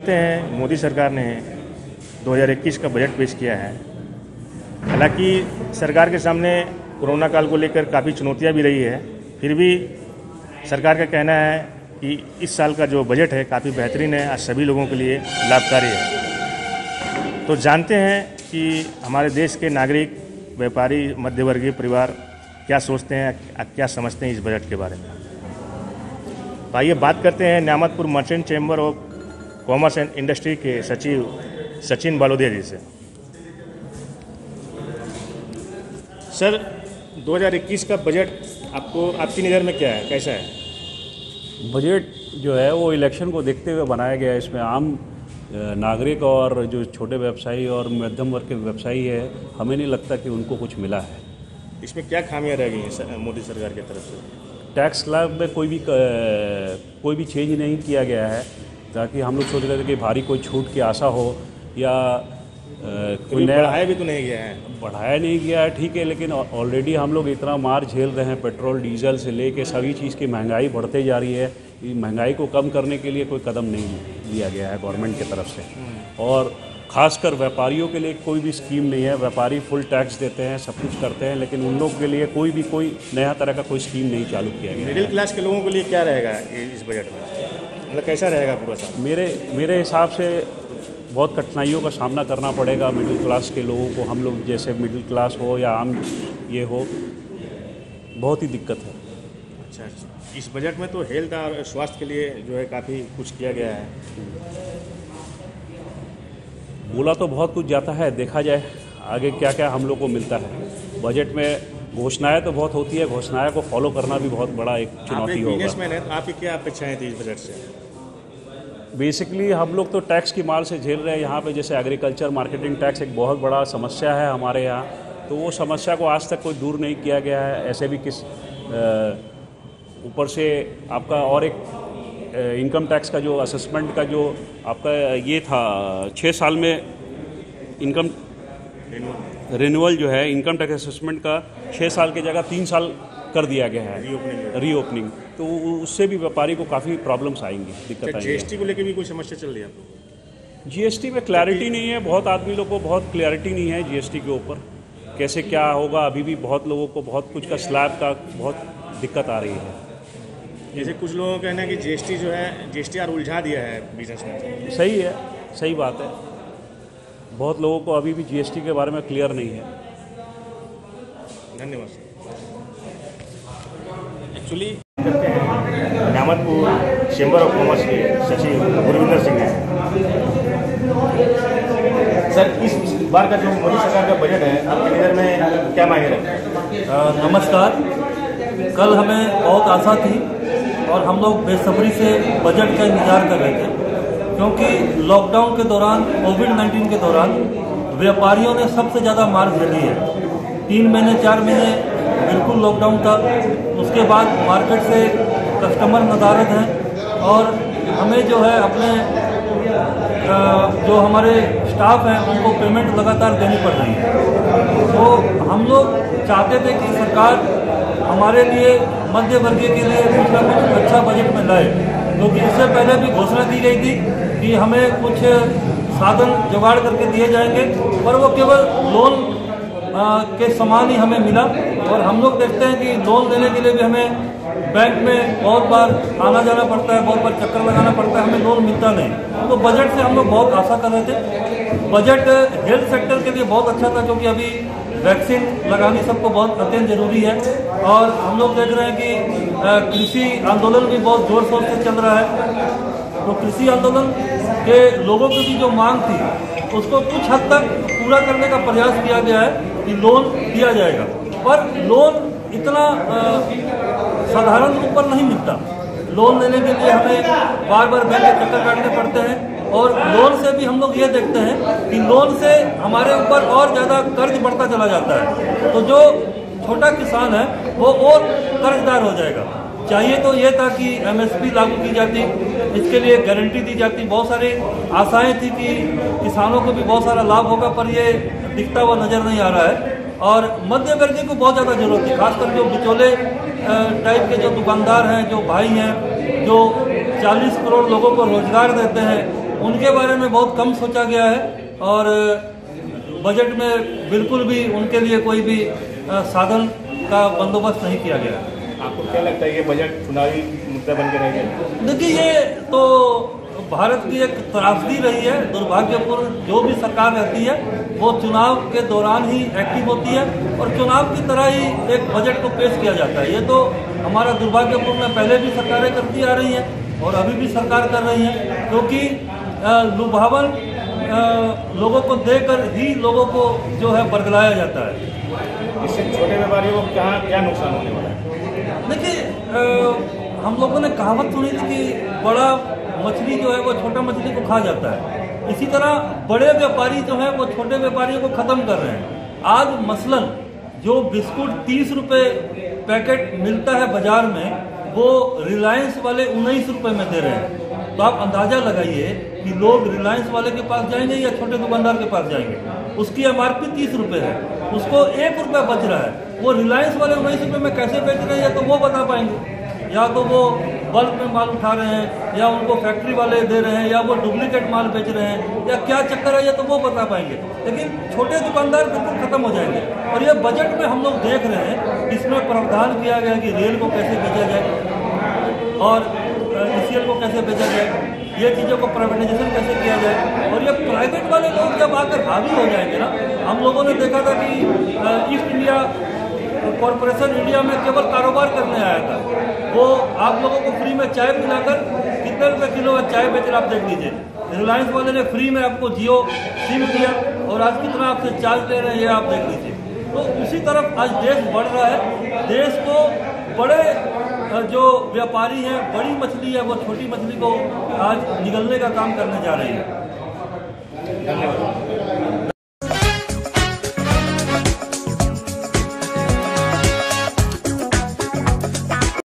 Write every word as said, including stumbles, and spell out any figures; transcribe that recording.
जानते हैं मोदी सरकार ने दो हज़ार इक्कीस का बजट पेश किया है। हालांकि सरकार के सामने कोरोना काल को लेकर काफ़ी चुनौतियां भी रही है, फिर भी सरकार का कहना है कि इस साल का जो बजट है काफ़ी बेहतरीन है, आज सभी लोगों के लिए लाभकारी है। तो जानते हैं कि हमारे देश के नागरिक, व्यापारी, मध्यवर्गीय परिवार क्या सोचते हैं, क्या समझते हैं इस बजट के बारे में। तो आइए बात करते हैं Nyamatpur merchant chamber of commerce and industry के सचिव सचिन बालोदिया जी से। सर, दो हज़ार इक्कीस का बजट आपको आपकी नज़र में क्या है, कैसा है? बजट जो है वो इलेक्शन को देखते हुए बनाया गया है। इसमें आम नागरिक और जो छोटे व्यवसायी और मध्यम वर्ग के व्यवसायी है, हमें नहीं लगता कि उनको कुछ मिला है। इसमें क्या खामियां रह गई हैं मोदी सरकार की तरफ से? टैक्स स्लैब में कोई भी कोई भी चेंज नहीं किया गया है, ताकि हम लोग सोच रहे थे कि भारी कोई छूट की आशा हो या कोई नया बढ़ाया भी तो नहीं गया है। बढ़ाया नहीं गया है, ठीक है, लेकिन ऑलरेडी हम लोग इतना मार झेल रहे हैं। पेट्रोल डीजल से लेके सभी चीज़ की महंगाई बढ़ते जा रही है। महंगाई को कम करने के लिए कोई कदम नहीं लिया गया है गवर्नमेंट की तरफ से, और ख़ासकर व्यापारियों के लिए कोई भी स्कीम नहीं है। व्यापारी फुल टैक्स देते हैं, सब कुछ करते हैं, लेकिन उन लोगों के लिए कोई भी कोई नया तरह का कोई स्कीम नहीं चालू किया गया। मिडिल क्लास के लोगों के लिए क्या रहेगा इस बजट में, मतलब कैसा रहेगा पूरा साल? मेरे मेरे हिसाब से बहुत कठिनाइयों का सामना करना पड़ेगा मिडिल क्लास के लोगों को। हम लोग जैसे मिडिल क्लास हो या आम ये हो, बहुत ही दिक्कत है। अच्छा अच्छा, इस बजट में तो हेल्थ और स्वास्थ्य के लिए जो है काफ़ी कुछ किया गया है। बोला तो बहुत कुछ जाता है, देखा जाए आगे क्या क्या हम लोग को मिलता है। बजट में घोषणाएं तो बहुत होती है, घोषणाएं को फॉलो करना भी बहुत बड़ा एक चुनौती होगा। बिजनेसमैन है तो आपकी क्या अपेक्षाएं थी इस बजट से? बेसिकली हम लोग तो टैक्स की मार से झेल रहे हैं यहाँ पे। जैसे एग्रीकल्चर मार्केटिंग टैक्स एक बहुत बड़ा समस्या है हमारे यहाँ, तो वो समस्या को आज तक कोई दूर नहीं किया गया है। ऐसे भी किस ऊपर से आपका और एक इनकम टैक्स का जो असेसमेंट का जो आपका ये था, छः साल में इनकम रिन्यूअल जो है इनकम टैक्स असेसमेंट का छः साल की जगह तीन साल कर दिया गया है, रीओपनिंग रीओपनिंग तो उससे भी व्यापारी को काफ़ी प्रॉब्लम्स आएंगी, दिक्कत आएंगी। जीएसटी को लेकर भी कोई समस्या चल रही है आपको? जीएसटी में क्लैरिटी नहीं है, बहुत आदमी लोग को बहुत क्लैरिटी नहीं है जीएसटी के ऊपर, कैसे क्या होगा। अभी भी बहुत लोगों को बहुत कुछ का स्लैब का बहुत दिक्कत आ रही है। जैसे कुछ लोगों का कहना है कि जीएसटी जो है जीएसटी और उलझा दिया है बिजनेस में। सही है, सही बात है। बहुत लोगों को अभी भी जीएसटी के बारे में क्लियर नहीं है। धन्यवाद सर। एक्चुअली करते हैं न्यामतपुर चैम्बर ऑफ कॉमर्स के सचिव गुरविंदर सिंह हैं। सर, इस बार का जो मोदी सरकार का बजट है आपकी नज़र में क्या मायने रखता है? नमस्कार। कल हमें बहुत आशा थी और हम लोग बेसब्री से बजट का इंतजार कर रहे थे, क्योंकि लॉकडाउन के दौरान, कोविड नाइन्टीन के दौरान व्यापारियों ने सबसे ज़्यादा मार झेली है। तीन महीने चार महीने बिल्कुल लॉकडाउन था, उसके बाद मार्केट से कस्टमर नदारद हैं और हमें जो है अपने जो हमारे स्टाफ हैं उनको पेमेंट लगातार देनी पड़ रही है। तो हम लोग चाहते थे कि सरकार हमारे लिए, मध्य वर्गीय के लिए कुछ ना कुछ अच्छा बजट में लाए, क्योंकि इससे पहले भी घोषणा दी गई थी कि हमें कुछ साधन जुगाड़ करके दिए जाएंगे, पर वो केवल लोन के समान ही हमें मिला। और हम लोग देखते हैं कि लोन देने के लिए भी हमें बैंक में बहुत बार आना जाना पड़ता है, बहुत बार चक्कर लगाना पड़ता है, हमें लोन मिलता नहीं। तो बजट से हम लोग बहुत आशा कर रहे थे। बजट हेल्थ सेक्टर के लिए बहुत अच्छा था, क्योंकि अभी वैक्सीन लगानी सबको बहुत अत्यंत जरूरी है। और हम लोग देख रहे हैं कि कृषि आंदोलन भी बहुत जोर शोर से चल रहा है। तो कृषि आंदोलन के लोगों की भी जो मांग थी उसको कुछ हद तक पूरा करने का प्रयास किया गया है कि लोन दिया जाएगा, पर लोन इतना साधारण रूप पर नहीं मिलता। लोन लेने के लिए हमें बार बार बैंक के चक्कर काटने पड़ते हैं, और लोन से भी हम लोग ये देखते हैं कि लोन से हमारे ऊपर और ज़्यादा कर्ज बढ़ता चला जाता है। तो जो छोटा किसान है वो और कर्जदार हो जाएगा। चाहिए तो ये था कि एमएसपी लागू की जाती, इसके लिए गारंटी दी जाती। बहुत सारी आशाएं थी कि किसानों को भी बहुत सारा लाभ होगा, पर ये दिखता हुआ नजर नहीं आ रहा है। और मध्य वर्गीय को बहुत ज़्यादा जरूरत है, खासकर जो बिचौले टाइप के जो दुकानदार हैं, जो भाई हैं, जो चालीस करोड़ लोगों को रोजगार देते हैं, उनके बारे में बहुत कम सोचा गया है और बजट में बिल्कुल भी उनके लिए कोई भी साधन का बंदोबस्त नहीं किया गया है। आपको क्या लगता है ये बजट चुनावी मुद्दा बन के रह गया? देखिए, ये तो भारत की एक त्रासदी रही है, दुर्भाग्यपूर्ण। जो भी सरकार रहती है वो चुनाव के दौरान ही एक्टिव होती है और चुनाव की तरह ही एक बजट को पेश किया जाता है। ये तो हमारा दुर्भाग्यपूर्ण है। पहले भी सरकारें करती आ रही हैं और अभी भी सरकार कर रही है, क्योंकि लुभावन लोगों को देकर ही लोगों को जो है बरगलाया जाता है। इससे छोटे व्यापारियों को क्या क्या नुकसान होने वाला है? देखिए, हम लोगों ने कहावत सुनी थी कि बड़ा मछली जो है वो छोटा मछली को खा जाता है। इसी तरह बड़े व्यापारी जो है वो छोटे व्यापारियों को खत्म कर रहे हैं। आज मसलन जो बिस्कुट तीस रुपए पैकेट मिलता है बाजार में, वो रिलायंस वाले उन्नीस रुपए में दे रहे हैं। तो आप अंदाजा लगाइए कि लोग रिलायंस वाले के पास जाएंगे या छोटे दुकानदार के पास जाएंगे। उसकी एमआरपी तीस रुपए है, उसको एक रुपया बच रहा है। वो रिलायंस वाले उन्नीस रुपए में कैसे बेच रहे हैं या तो वो बता पाएंगे, या तो वो बल्क में माल उठा रहे हैं, या उनको फैक्ट्री वाले दे रहे हैं, या वो डुप्लीकेट माल बेच रहे हैं, या क्या चक्कर है या तो वो बता पाएंगे। लेकिन छोटे दुकानदार बिल्कुल खत्म हो जाएंगे। और ये बजट में हम लोग देख रहे हैं, इसमें प्रावधान किया गया कि रेल को कैसे बेचा जाए और ईसीएल को कैसे बेचा जाए, ये चीज़ों को प्राइवेटाइजेशन कैसे किया जाए। और ये प्राइवेट वाले लोग जब आकर हावी हो जाएंगे ना, हम लोगों ने देखा था कि ईस्ट इंडिया कॉरपोरेशन इंडिया में केवल कारोबार करने आया था। वो आप लोगों को फ्री में चाय पिलाकर कितने रुपए किलो है चाय बेच रहा, आप देख लीजिए। रिलायंस वाले ने फ्री में आपको जियो सिम दिया और आज कितना आपसे चार्ज ले रहे हैं, ये आप देख लीजिए। तो उसी तरफ आज देश बढ़ रहा है। देश को बड़े जो व्यापारी हैं, बड़ी मछली है वो छोटी मछली को आज निगलने का काम करने जा रही है। धन्यवाद।